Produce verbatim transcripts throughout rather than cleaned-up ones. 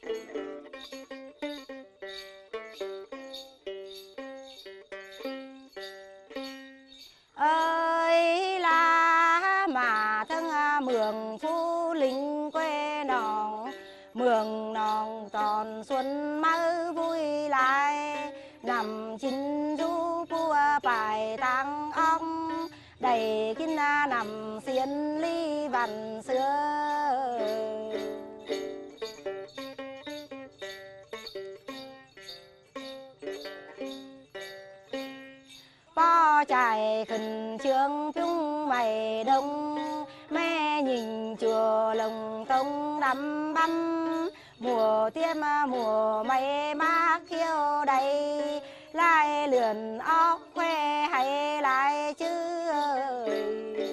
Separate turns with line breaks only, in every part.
ơi là mà thân mường phu linh quê nòng, mường nòng tròn xuân mơ vui lại, nằm chín du cua bài tăng ong, đầy kinh nằm xiên ly vằn xưa. Bo chạy khẩn trương chung mày đông, mẹ nhìn chùa lồng tông đắm băm, mùa tiêm mùa mây mát khiêu đầy, lại lượn óc khoe hay lại chứ ơi.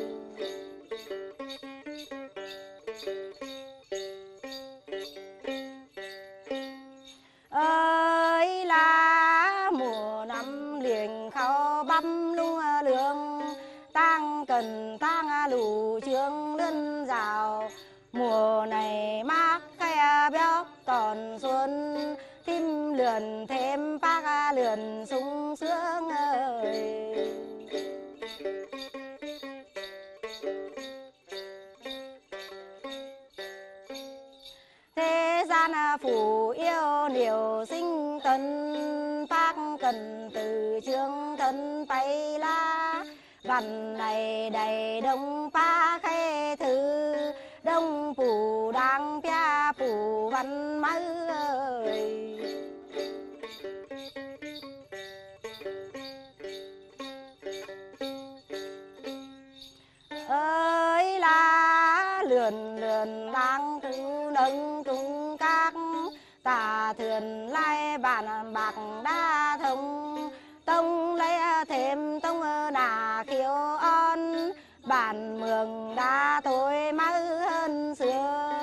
Ơi là mùa năm liền khao băm lung lương, tăng cần tăng lù trương lươn rào, mùa này mát khe béo còn xuân, tim lượn thêm bác lượn sung sướng ơi. Thế gian phủ yêu nhiều sinh tân, bác cần từ trương thân bay la, văn này đầy đông pa khe thư, đông phủ đang pia phủ văn mơ ơi. Ơi là lượn lượn đang cứ nâng trung các, tà thuyền lai bản bạc đa thông, tông lấy thêm tông nà khiêu on, bản mường đa thôi mơ hơn xưa.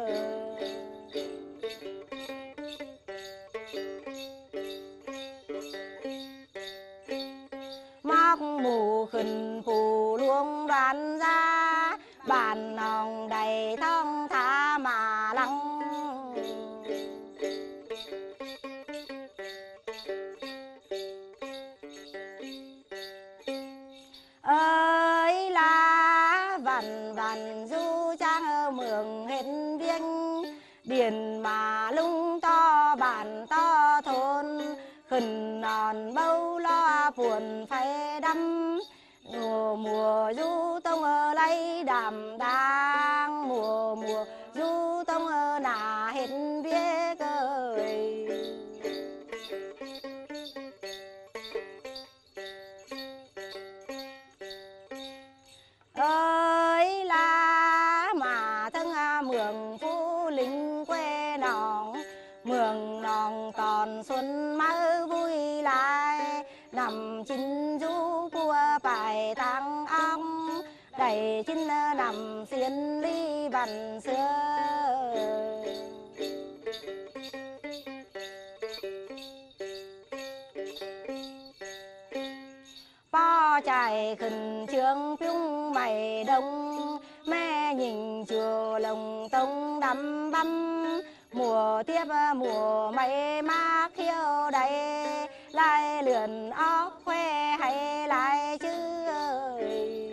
Móc mù khẩn phù luông đoán ra, bản nòng đầy thong thả mà lăng. Ơi là vằn vằn du trang mường hết viếng, biển mà lung to bản to thôn, khẩn nòn bâu lo buồn phải đắm, mùa mùa du tông lấy đàm đang, mùa mùa du tông nà hết viết ơi. Ơi là mà thân mường phu linh quê nòng, mường nòng còn xuân mơ vui lại, nằm chín du cua bài tăng ong, đầy chín nằm xiên ly vằn xưa. Bo chạy khẩn trương chung mày đông, mẹ nhìn chùa lồng tông đắm băm, mùa tiếp mùa mây mát khiêu đầy, lại lượn óc khoe hay lại chứ ơi.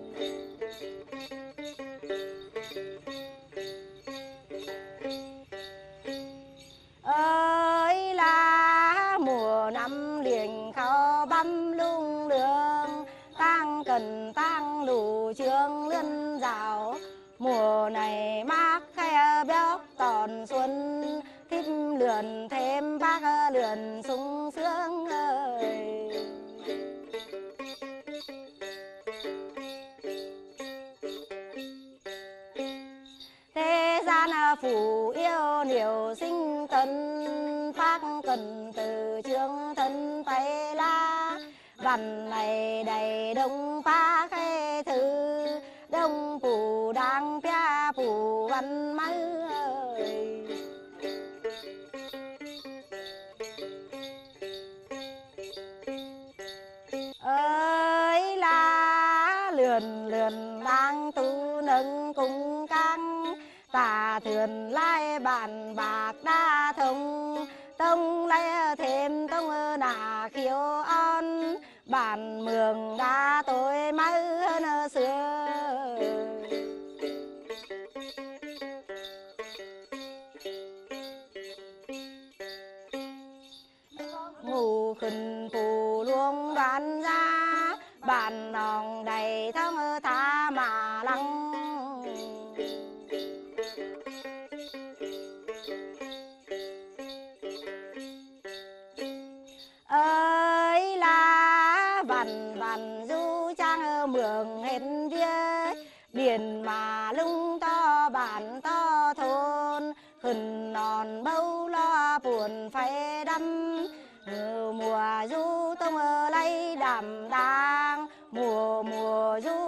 Ơi là mùa năm liền khao băm lung lương, tăng cần tăng lù trương lươn rào, mùa này mát khe béo còn xuân, thêm lượn thêm bác lượn sung sướng ơi. Thế gian phủ yêu nhiều sinh tân, bác cần từ trương thân tay la, văn này đầy đông pa khe thư, đông phủ đang pia phủ văn mơ ơi. Ơi là lượn lượn đang tu nâng cung căng, tà thuyền lai bàn bạc đa thông tông lấy thêm tông nà khiếu on bản mường đa tối mới hơn xưa ngủ khẩn phù luông đoán ra bản nòng đầy thông tha mà lăng ơi là vằn vằn du trang mường hết viết điền mà lung to bản to thôn khẩn non bâu lo buồn phải đâm mùa du tông lấy đàm đang mùa mùa du